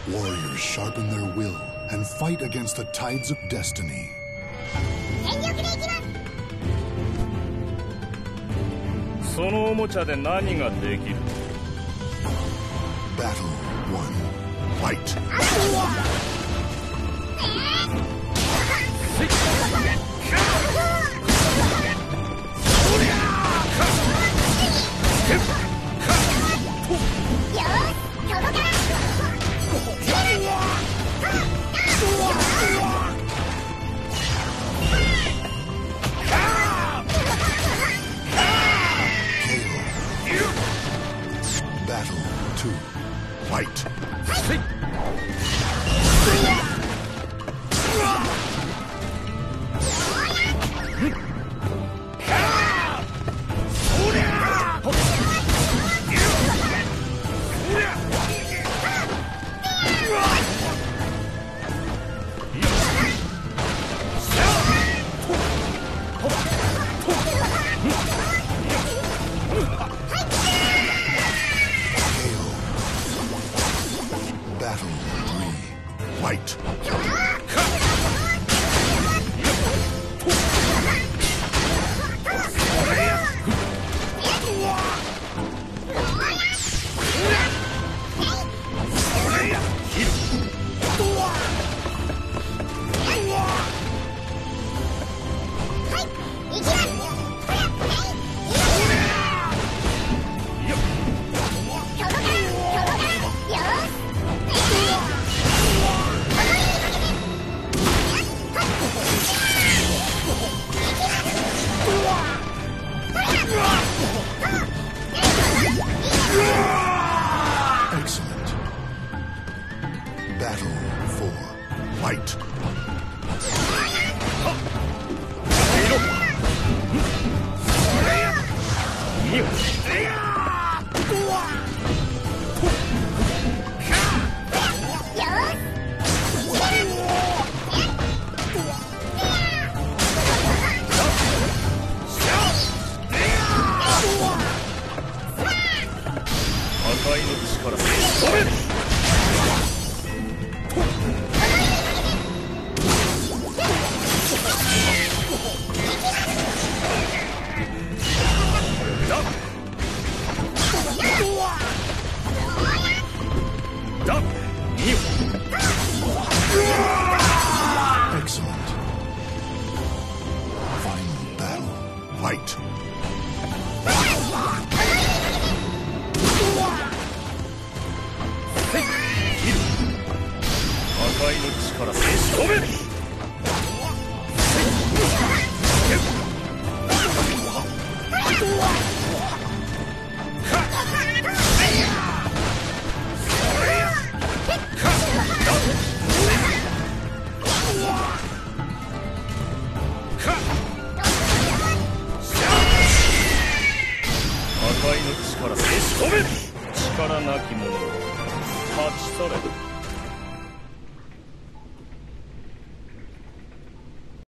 Warriors sharpen their will and fight against the tides of destiny. 全力でいきます。 そのおもちゃで何ができる？ Battle 1. Fight! Battle 2. Fight! Battle 3. Fight! Excellent. Battle 4. Fight! Excellent. Final battle. Fight! 破壊の力で仕留める。破壊の力で仕留める。力なき者を立ち去れ。